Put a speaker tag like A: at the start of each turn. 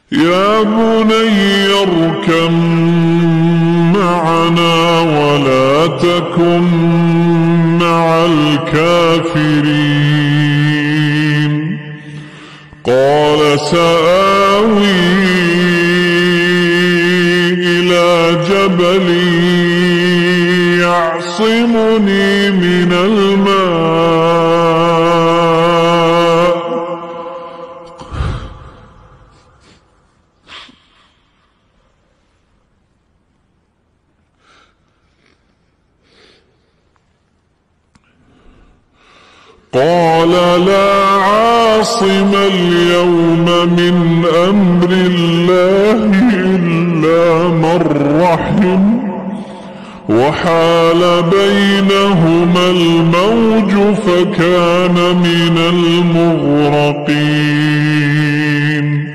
A: يا بني اركب معنا ولا تكن مع الكافرين. قال سآوي إلى جبل يعصمني من الماء. قال لا عاصم اليوم من أمر الله إلا من رحم، وحال بينهما الموج فكان من المغرقين.